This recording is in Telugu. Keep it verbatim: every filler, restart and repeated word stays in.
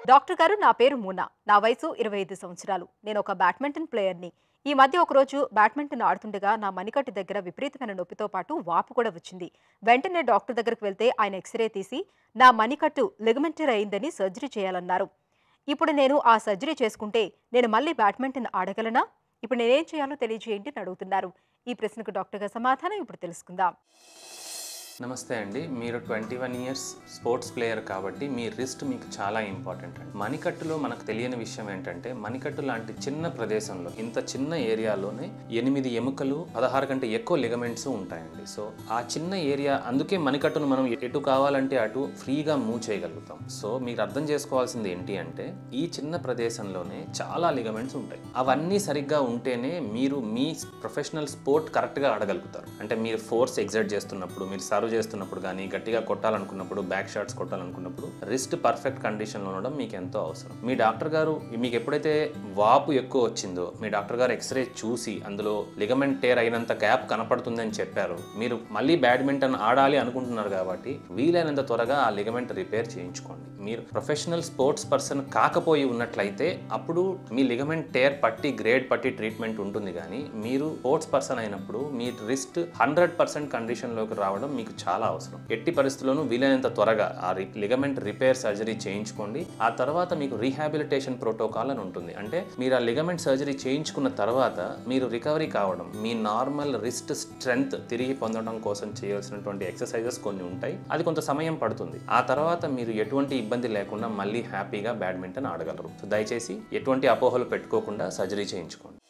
డాక్టర్ గారు నా పేరు మూనా. నా వయసు ఇరవై ఐదు సంవత్సరాలు. నేను ఒక బ్యాడ్మింటన్ ప్లేయర్‌ని. ఈ మధ్య ఒకరోజు బ్యాడ్మింటన్ ఆడుతుండగా నా మణికట్టు దగ్గర విపరీతమైన నొప్పితో పాటు వాపు కూడా వచ్చింది. వెంటనే డాక్టర్ దగ్గరికి వెళ్తే ఆయన ఎక్స్‌రే తీసి నా మణికట్టు లిగమెంటరీ అయిందని సర్జరీ చేయాలన్నారు. ఇప్పుడు నేను ఆ సర్జరీ చేసుకుంటే నేను మళ్ళీ బ్యాడ్మింటన్ ఆడగలనా? ఇప్పుడు నేనేం చేయాలో తెలియజేయండి అని అడుగుతున్నారు. ఈ ప్రశ్నకు డాక్టర్ గారి సమాధానం ఇప్పుడు తెలుసుకుందాం. నమస్తే అండి. మీరు twenty one years sports player కాబట్టి మీ రిస్ట్ మీకు చాలా ఇంపార్టెంట్ అండి. మణికట్టులో మనకు తెలియని విషయం ఏంటంటే మణికట్టు లాంటి చిన్న ప్రదేశంలో ఇంత చిన్న ఏరియాలోనే ఎనిమిది ఎముకలు పదహారు కంటే ఎక్కువ లిగమెంట్స్ ఉంటాయండి. సో ఆ చిన్న ఏరియా అందుకే మణికట్టును మనం ఎటు కావాలంటే అటు ఫ్రీగా మూవ్ చేయగలుగుతాం. సో మీరు అర్థం చేసుకోవాల్సింది ఏంటి అంటే ఈ చిన్న ప్రదేశంలోనే చాలా లిగమెంట్స్ ఉంటాయి. అవన్నీ సరిగ్గా ఉంటేనే మీరు మీ ప్రొఫెషనల్ స్పోర్ట్ కరెక్ట్గా ఆడగలుగుతారు. అంటే మీరు ఫోర్స్ ఎగ్జర్ట్ చేస్తున్నప్పుడు, మీరు సర్వ్ చేస్తున్నప్పుడు కానీ, గట్టిగా కొట్టాలనుకున్నప్పుడు, బ్యాక్ షాట్స్ కొట్టాలనుకున్నప్పుడు రిస్ట్ పర్ఫెక్ట్ కండిషన్లో ఉండడం మీకు ఎంతో అవసరం. మీ డాక్టర్ గారు మీకు ఎప్పుడైతే వాపు ఎక్కువ వచ్చిందో మీ డాక్టర్ గారు ఎక్స్రే చూసి అందులో లిగమెంట్ టేర్ అయినంత గ్యాప్ కనపడుతుందని చెప్పారు. మీరు మళ్ళీ బ్యాడ్మింటన్ ఆడాలి అనుకుంటున్నారు కాబట్టి వీలైనంత త్వరగా ఆ లిగమెంట్ రిపేర్ చేయించుకోండి. మీరు ప్రొఫెషనల్ స్పోర్ట్స్ పర్సన్ కాకపోయి ఉన్నట్లయితే అప్పుడు మీ లిగమెంట్ టేర్ పట్టి గ్రేడ్ పట్టి ట్రీట్మెంట్ ఉంటుంది. కానీ మీరు స్పోర్ట్స్ పర్సన్ అయినప్పుడు మీ రిస్ట్ హండ్రెడ్ పర్సెంట్ కండిషన్లోకి రావడం మీకు చాలా అవసరం. ఎట్టి పరిస్థితుల్లోనూ వీలైనంత త్వరగా ఆ లిగమెంట్ రిపేర్ సర్జరీ చేయించుకోండి. ఆ తర్వాత మీకు రీహాబిలిటేషన్ ప్రోటోకాల్ అని ఉంటుంది. అంటే మీరు ఆ లిగమెంట్ సర్జరీ చేయించుకున్న తర్వాత మీరు రికవరీ కావడం, మీ నార్మల్ రిస్ట్ స్ట్రెంగ్త్ తిరిగి పొందడం కోసం చేయాల్సినటువంటి ఎక్సర్సైజెస్ కొన్ని ఉంటాయి. అది కొంత సమయం పడుతుంది. ఆ తర్వాత మీరు ఎటువంటి ఇబ్బంది లేకుండా మళ్ళీ హ్యాపీగా బ్యాడ్మింటన్ ఆడగలరు. సో దయచేసి ఎటువంటి అపోహలు పెట్టుకోకుండా సర్జరీ చేయించుకోండి.